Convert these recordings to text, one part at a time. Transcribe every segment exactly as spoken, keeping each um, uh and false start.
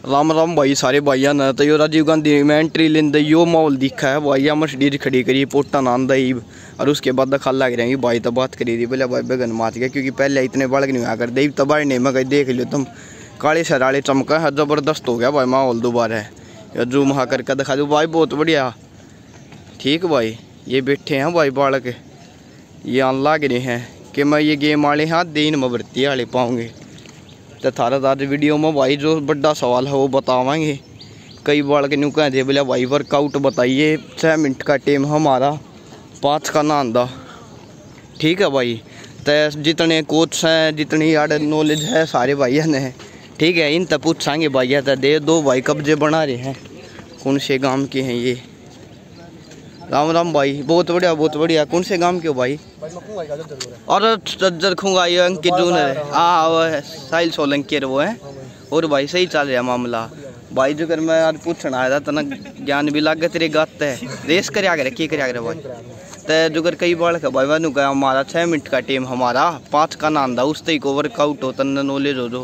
राम राम भाई सारे भाइया न तो यो राजीव गांधी में एंट्री लेंदे यो माहौल दिखा है भाई मर्सिडीज खड़ी करी पोटा नान दई और उसके बाद खाल लग रही भाई तो बात करी थी बोले भाई बेगन मात गया क्योंकि पहले इतने बड़क नहीं हुआ कर दे तो बड़े नहीं मैं देख लो तुम काले शराले चमका है ज़बरदस्त हो गया भाई माहौल दोबारा है जूम हा करके दिखा दो भाई बहुत बढ़िया ठीक भाई। ये बैठे हैं भाई बालक ये आन लग रहे हैं कि मैं ये गेम वाले हाँ दिन में भर्ती वाले पाऊँगे तो थारा आज वीडियो में भाई जो बड़ा सवाल है वो बतावाएंगे। कई बार के न्यू कहते बोले भाई वर्कआउट बताइए छः मिनट का टाइम हमारा पाँच का ना आंदा ठीक है भाई। तो जितने कोच हैं जितनी यार नॉलेज है सारे भाई ने ठीक है इन तक पूछाएंगे भाई तो दे दो भाई कब्जे बना रहे हैं कौन से गांव के हैं ये। राम राम भाई बहुत बढ़िया बहुत बढ़िया कौन से गांव के हो भाई? और जज्जर खूंगा ये अंकित जून है हाँ वो साहिल सोलंकी वो है और भाई सही चल रहा मामला भाई जो कर मैं आज पूछना आया था तना ज्ञान भी लाग तेरे गात है रेस कर आगे की कर आगे भाई तो जो कर कई बार का भाई मैं कहा हमारा छः मिनट का टाइम हमारा पाँच का नाम था उस तक को वर्कआउट हो तन नॉलेज हो जो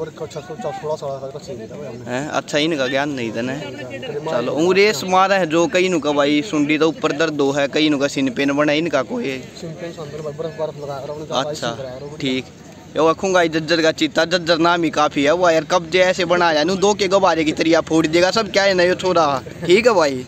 है अच्छा इनका ज्ञान नहीं था ना चलो ऊ रेस मारा है जो कई नु का भाई सुंडी तो ऊपर दर्द हो है कई नु का सिन पेन बना इनका कोई अच्छा ठीक यो रखूंगा जज्जर का चीता जज्जर नाम ही काफ़ी है वो यार कब्जे ऐसे बनाया नू दो के गबारे की तरिया फोड़ देगा सब क्या है नहीं छोड़ा ठीक है भाई।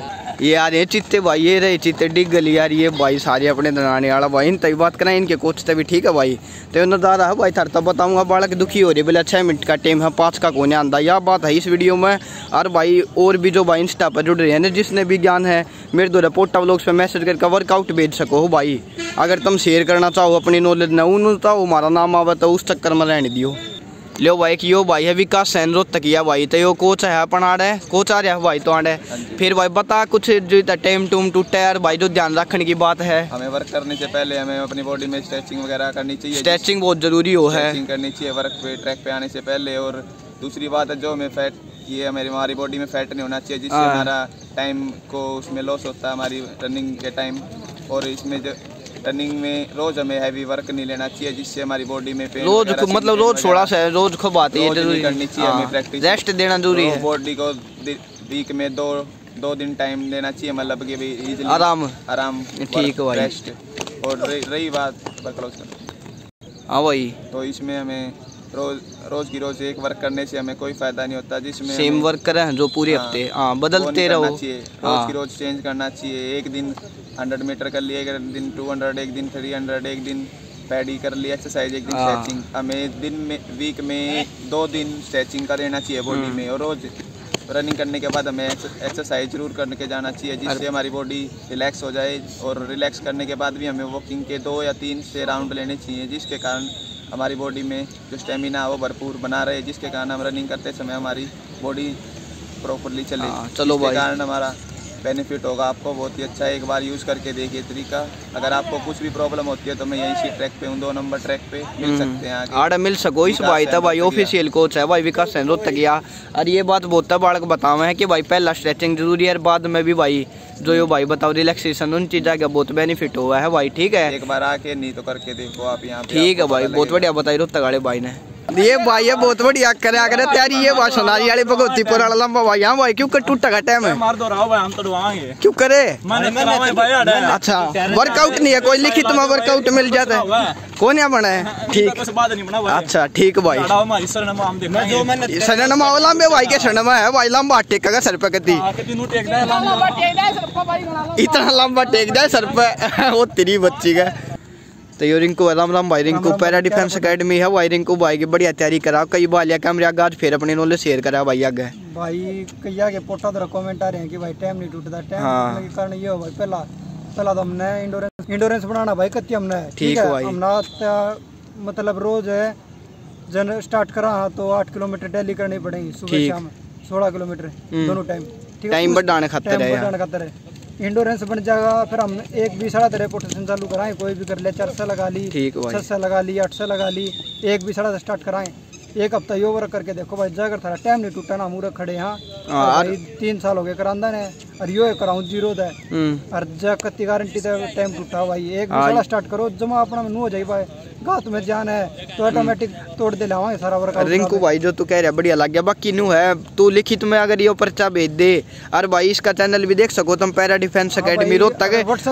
ये यार ये चित्ते भाई ये रहे चित्ते डिग गली यार ये भाई सारे अपने दनाने वाला भाई इन तक बात करें इनके कोच तभी ठीक है भाई। तो नज़ारा है भाई थार तब बताऊंगा बालक दुखी हो रही बोले छः मिनट का टाइम है पाँच का कोने आंदा यह बात है इस वीडियो में। और भाई और भी जो भाई इंस्टा पर जुड़ रहे हैं ना जिसने भी ज्ञान है मेरे दो पोटा व्लॉग्स पे मैसेज करके वर्कआउट भेज सको हो भाई। अगर तुम शेयर करना चाहो अपनी नॉलेज न उन तो हमारा नाम आवे तो उस चक्कर में रहने दियो। लो भाई कि यो भाई है विकास सैन रोहतकिया भाई तो यो कोच है अपन आड़ है कोच आ रहा है भाई तो आड़ है फिर भाई बता कुछ जो टाइम टूम टूटा है भाई जो ध्यान रखने की बात है। हमें वर्क करने से पहले हमें अपनी बॉडी में स्ट्रेचिंग वगैरह करनी चाहिए स्ट्रेचिंग बहुत जरूरी हो है करनी चाहिए वर्क पे ट्रैक पे आने से पहले। और दूसरी बात है जो हमें फैट ये हमारी हमारी बॉडी में फैट नहीं होना चाहिए जिससे हमारा टाइम को उसमें लॉस होता है हमारी रनिंग के टाइम। और इसमें जो रनिंग में रोज हमें हैवी वर्क नहीं लेना चाहिए जिससे हमारी बॉडी में पेन रोज मतलब रोज थोड़ा सा रोज खूब आती है जरूरी करनी चाहिए हमें प्रैक्टिस रेस्ट देना जरूरी है बॉडी को वीक में दो दो दिन टाइम देना चाहिए मतलब कि भी इजीली आराम आराम ठीक है भाई रेस्ट। और रही बात वर्कआउट हाँ भाई तो इसमें हमें रोज रोज की रोज एक वर्क करने से हमें कोई फायदा नहीं होता जिसमें सेम वर्क करें जो पूरे हफ्ते हाँ बदलते रहो रोज की रोज चेंज करना चाहिए। एक दिन हंड्रेड मीटर कर लिया एक दिन टू हंड्रेड एक दिन थ्री हंड्रेड एक दिन पैडी कर लिया एक्सरसाइज एक दिन स्ट्रेचिंग हमें दिन में वीक में दो दिन स्ट्रेचिंग का देना चाहिए बॉडी में। और रोज रनिंग करने के बाद हमें एक्सरसाइज जरूर करके जाना चाहिए जिससे हमारी बॉडी रिलैक्स हो जाए। और रिलैक्स करने के बाद भी हमें वॉकिंग के दो या तीन से राउंड लेने चाहिए जिसके कारण हमारी बॉडी में जो स्टेमिना है वो भरपूर बना रहे जिसके कारण हम रनिंग करते समय हमारी बॉडी प्रॉपरली चले चलो भाई कारण हमारा बेनिफिट होगा आपको बहुत ही अच्छा है। एक बार यूज़ करके देखिए तरीका। अगर आपको कुछ भी प्रॉब्लम होती है तो मैं यहीं से ट्रैक पे हूँ दो नंबर ट्रैक पे मिल सकते हैं आड़े मिल सको इस भाई था भाई ऑफिशियल कोच है भाई विकास सैन रोहतकिया। और ये बात बहुत बालक बतावे है कि भाई पहला स्ट्रेचिंग जरूरी है बाद में भी भाई जो यो भाई बताओ रिलैक्सेशन उन चीज़ों का बहुत बेनिफिट हुआ है भाई ठीक है। एक बार आके नहीं तो करके देखो आप यहाँ ठीक है भाई बहुत बढ़िया बताई रोहतक वाले भाई ने ये भाई ये बहुत बढ़िया करे आगे तैयारी ये बात सोनारी वाले भगवतीपुर वाला लंबा भाई यहाँ भाई क्यों कर टूटा का टाइम है मार दो रहा भाई हम तो डुवाएंगे क्यों करे अच्छा वर्कआउट नहीं है कोई लिखित में वर्कआउट मिल जाता है कौन यहाँ बना है ठीक अच्छा ठीक भाई शरणमा लंबे भाई के शरणमा है भाई लंबा टेका का सर पे कती इतना लंबा टेक जाए सर पे वो तेरी बच्ची का। तो ये रिंकू राम राम भाई रिंकू पैरा डिफेंस अकेडमी है भाई रिंकू भाई की बढ़िया तैयारी करा कई बार लिया कैमरे आगे आज फिर अपने नॉलेज शेयर करा भाई आगे भाई कई आगे पोटा तो कमेंट आ रहे हैं कि भाई टाइम नहीं टूटता टाइम के कारण ये हो भाई पहला पहला तो हमने इंडोरेंस इंडोरेंस बनाना भाई कत्ती हमने ठीक है हमने मतलब रोज है जन स्टार्ट करा तो आठ किलोमीटर डेली करनी पड़ेगी सुबह शाम सोलह किलोमीटर दोनों टाइम टाइम बढ़ाने खातिर है इंडोरेंस बन जाएगा। फिर हम एक भी साढ़ा तेरे पोटेशन चालू कराएं कोई भी कर ले चार से लगा ली छह से लगा ली आठ से लगा ली एक भी साढ़ा स्टार्ट कराएं एक हफ्ता यो वर्क करके देखो भाई जाकर थारा टाइम नहीं टूटा ना मूर्ख खड़े यहाँ भाई तीन साल हो गए करांदा ने और यो कराऊं जीरो है और जा कत्ती गारंटी टाइम टूटा भाई एक भी साढ़ा स्टार्ट करो जमा अपना मुँह हो जाए भाई गात में जान है तो ऑटोमेटिक तोड़ दे लावांगे सारा वर्कआउट। रिंकू भाई जो तू कह रहा है बढ़िया लग गया। बाकी न्यू है तू लिखित में अगर ये पर्चा भेज दे और भाई इसका चैनल भी देख सको तुम, para defence academy Rohtak.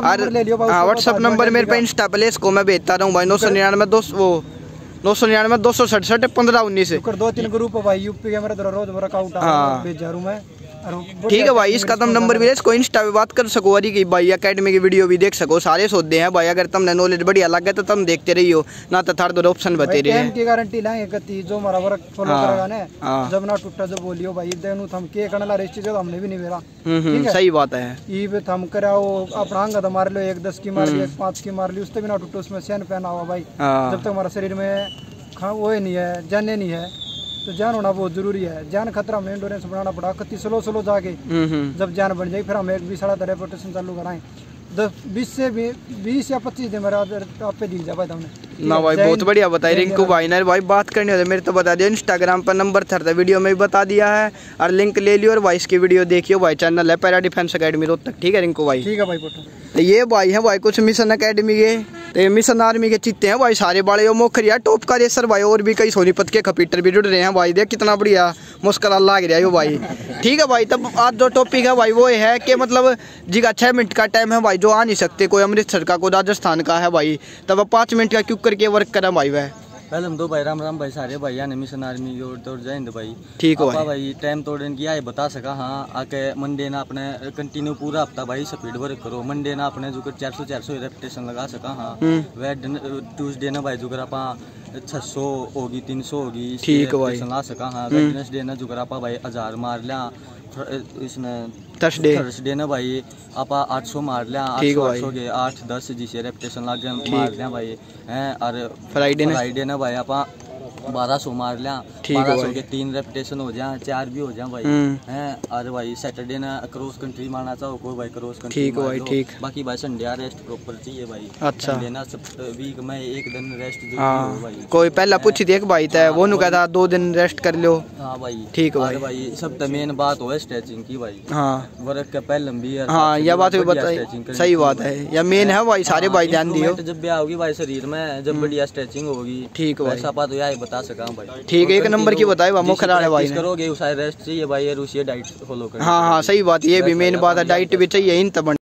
WhatsApp number मेरे पे इंस्टा पे इसको मैं भेजता रहूँ भाई, नौ सौ निन्यानवे दो वो नौ सौ निन्यानवे दो सौ सड़सठ पंद्रह उन्नीस। दो तीन ग्रुप है भाई यूपी के, मेरा रोज वर्कआउट भेज जा रहा हूँ मैं। ठीक है भाई, इसका तुम नंबर भी इसको इंस्टा पे बात कर सको अरी की भाई एकेडमी की वीडियो भी देख सको, सारे सौदे हैं भाई। अगर तुमने नॉलेज बढ़िया लगे तो तुम देखते रही हो ना, तो थर्ड दो ऑप्शन बते रहे हैं की गारंटी लाएंगे कति जो हमारा वर्क फॉलो करेगा ना, जब ना टूटा जब बोलियो भाई देनु हम के कनला रेस्ट जो हमने भी नहीं मेरा। हम्म सही बात है। ई पे हम कराओ अपना अंग तो मार लो, एक दस की मार ली एक पाँच की मार ली, उससे भी ना टूटे, उसमें सैन पहना हुआ भाई। जब तक हमारा शरीर में खा वो नहीं है जाने नहीं है तो जान होना बहुत जरूरी है। जान खतरा में एंडोरेंस बनाना पड़ा कति स्लो स्लो जाके, जब जान बन जाएगी फिर हम एक भी साढ़ा रेपुटेशन चालू कराएं। दस बीस से बीस या पच्चीस दिन मेरा आप पे दिख जाए तुमने ना भाई। बहुत बढ़िया बताई रिंकू भाई ने भाई, बात करनी हो तो मेरे तो बता दिया, इंस्टाग्राम पर नंबर था वीडियो में भी बता दिया है और लिंक ले लियो और भाई इसकी वीडियो देखियो भाई। चैनल है पैरा डिफेंस अकेडमी रोहतक। ठीक है रिंकू भाई? ठीक है भाई। तो ये भाई है भाई कुछ मिशन अकेडमी के, तो ये मिशन आर्मी के चित्ते हैं भाई सारे बड़े मोखरिया टॉप का रेसर भाई, और भी कई सोनीपत के कंप्यूटर भी जुड़ रहे हैं भाई। देख कितना बढ़िया मुस्कुरा लग रहा है यो भाई। ठीक है भाई, तब आज जो टॉपिक है भाई वो ये है कि मतलब जी का छः मिनट का टाइम है भाई, जो आ नहीं सकते, कोई अमृतसर का कोई राजस्थान का है भाई, तब अब पाँच मिनट का क्यों करके वर्क करें भाई वह। पहले हम दो भाई राम राम भाई सारे भाई ने मिशन आर्मी और तोड़ जाएंगे भाई। ठीक है भाई। भाई टाइम तोड़ने की आए बता सका हाँ आके मंडे ना अपने कंटिन्यू पूरा हफ्ता भाई स्पीड वर्क करो। मंडे ना अपने जो चार सौ चार सौ रेपिटेशन लगा सका हाँ। वह ट्यूसडे ना भाई जो कर आप छह सौ होगी तीन सौ होगी ठीक है भाई ला सका हाँ। वेडनेसडे ना जो कर आप भाई हजार मार लिया, इसने थर्सडे थर्सडे ना भाई आप आठ सौ मार लिया, आठ सौ आठ सौ के आठ दस जिसे रेपिटेशन लग गया मार लिया भाई हैं। और फ्राइडे फ्राइडे ना भाई आप बारह सौ मार लिया, बारह सौ के तीन रेपिटेशन हो जाए, चार भी हो जाए भाई हैं। और भाई सैटरडे ना क्रॉस कंट्री मारना चाहो कोई भाई क्रॉस कंट्री ठीक है भाई। ठीक बाकी भाई संडे रेस्ट प्रॉपर चाहिए भाई। अच्छा संडे ना वीक में एक दिन रेस्ट जरूरी हाँ हो भाई। कोई पहला पूछ देख भाई था वो नु कहता दो दिन रेस्ट कर लो। हाँ भाई ठीक है भाई। भाई सब तो मेन बात हो स्ट्रेचिंग की भाई। हाँ वर्क के पहले भी हाँ यह बात भी बताई, सही बात है, यह मेन है भाई। सारे भाई ध्यान दियो जब भी आओगी भाई शरीर में जब बढ़िया स्ट्रेचिंग होगी। ठीक है ऐसा बात यही बता सका भाई। ठीक है, एक नंबर की बताए मुखरा है भाई। करोगे उस रेस्ट चाहिए भाई, और उसी डाइट फॉलो करो। हाँ हाँ सही बात, ये भी मेन बात है, डाइट भी चाहिए इन तब।